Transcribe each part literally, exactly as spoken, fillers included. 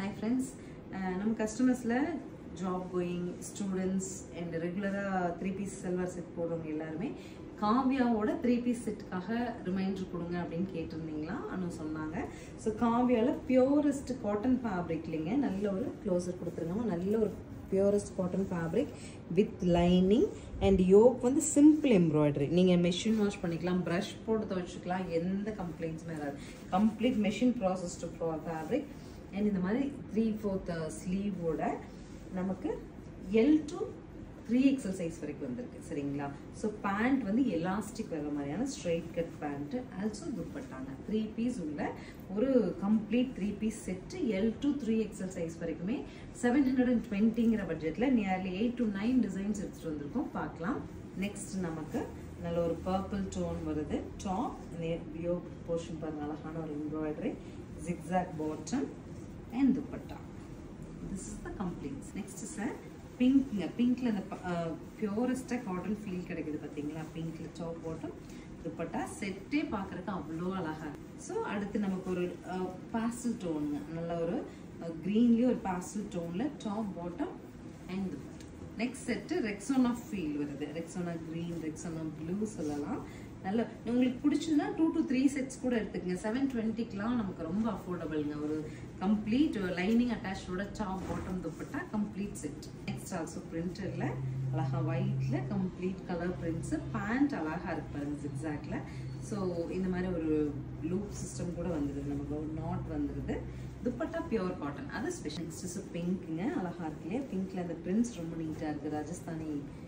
Hi friends, நம்ம கஸ்டமர்ஸ்ல job going students and ரெகுலராக த்ரீ பீஸ் செல்வர் செட் போடுறவங்க எல்லாருமே காவ்யாவோட த்ரீ பீஸ் செட்டுக்காக ரிமைண்டர் கொடுங்க அப்படின்னு கேட்டிருந்தீங்களா அனு சொன்னாங்க. ஸோ காவ்யாவில் பியூரஸ்ட் காட்டன் ஃபேப்ரிக் இல்லைங்க, நல்ல ஒரு க்ளோஸர் கொடுத்துருங்க. நல்ல ஒரு purest cotton fabric with lining and yoke வந்து சிம்பிள் எம்ப்ராய்டரி. நீங்கள் மெஷின் வாஷ் பண்ணிக்கலாம், ப்ரஷ் போட்டு துவைச்சிக்கலாம், எந்த கம்ப்ளைண்ட்ஸுமே வராது. Complete machine processed fabric and இந்த மாதிரி த்ரீ ஃபோர்த் ஸ்லீவோட நமக்கு L to three XL size வரைக்கும் வந்திருக்கு சரிங்களா. ஸோ பேண்ட் வந்து எலாஸ்டிக் வர மாதிரியான ஸ்ட்ரெயிட் கட் பேண்ட்டு, ஆல்சோ துப்பட்டாங்க. த்ரீ பீஸ் உள்ள ஒரு complete three piece set L to three XL size வரைக்குமே செவன் ஹண்ட்ரட் அண்ட் டுவெண்ட்டிங்கிற பட்ஜெட்டில் nearly eight to nine designs எடுத்துகிட்டு வந்திருக்கோம், பார்க்கலாம். நெக்ஸ்ட் நமக்கு நல்ல ஒரு பர்பிள் டோன் வருது. டாப் யோ போர்ஷன் பாருங்க, அழகான ஒரு embroidery, zigzag bottom and dupatta. This is the complete. Next is a pink. Pinkல அந்த பியூரஸ்டா காட்டன் ஃபீல் கிடைக்குது பாத்தீங்களா. பிங்க்ல டாப் பாட்டம் dupatta செட்டே பார்க்கறதுக்கு அவ்வளோ அழகா. ஸோ அடுத்து நமக்கு ஒரு பாஸ்டல் டோன், நல்ல ஒரு கிரீன்லயே ஒரு பாஸ்டல் டோன்ல top bottom and dupatta. Next set Rexona feel வருது. ரெக்ஸோனா கிரீன், ரெக்ஸோனா ப்ளூ சொல்லலாம். நல்ல உங்களுக்கு பிடிச்சதுன்னா டூ டு த்ரீ செட்ஸ் கூட எடுத்துக்கங்க. செவன் டுவெண்ட்டிக்குலாம் நமக்கு ரொம்ப அஃபோர்டபுள்ங்க. ஒரு கம்ப்ளீட் லைனிங் அட்டாச்சோட top bottom dupatta complete set. Next also பிரிண்டர்ல அழகா ஒயிட்ல கம்ப்ளீட் கலர் பிரிண்ட்ஸ். பேண்ட் அழகா இருக்கு பாருங்க ஜிக்ஸாக்ல. ஸோ இந்த மாதிரி ஒரு லூப் சிஸ்டம் கூட வந்துடுது, நமக்கு ஒரு நாட் வந்துடுது. துப்பட்டா பியூர் காட்டன், அது ஸ்பெஷல். நெக்ஸ்ட் பிங்க்குங்க, அழகா இருக்கு இல்லையா. பிங்க்ல அந்த பிரிண்ட்ஸ் ரொம்ப நீட்டா இருக்கு, ராஜஸ்தானி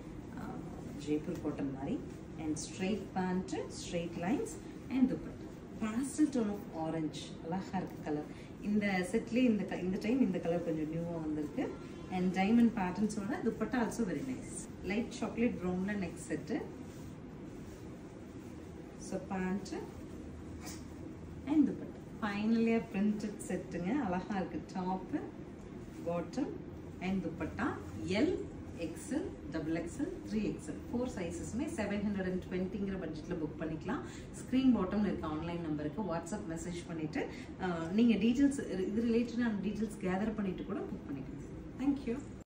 ஜெய்ப்பூர் காட்டன் மாதிரி. And straight pant, straight lines and dupatta. Pastel tone of orange, அழகா இருக்கு கலர். இந்த செட்ல இந்த இந்த டைம் இந்த கலர் கொஞ்சம் நியூவா வந்திருக்கு. And diamond patterns ஓட dupatta also very nice. Light chocolate brownல next set. So pant and dupatta. Finally a printed setங்க, அழகா இருக்கு. Top, bottom and dupatta. L, XL, double XL, three XL four சைஸஸுமே seven hundred and டுவெண்ட்டிங்கிற பட்ஜெட்டில் book பண்ணிக்கலாம். Screen பாட்டமில் இருக்க online நம்பருக்கு WhatsApp message பண்ணிவிட்டு நீங்கள் டீட்டெயில்ஸ் இது ரிலேட்டடான டீட்டெயில்ஸ் கேதர் பண்ணிவிட்டு கூட புக் பண்ணிக்கலாம். தேங்க்யூ.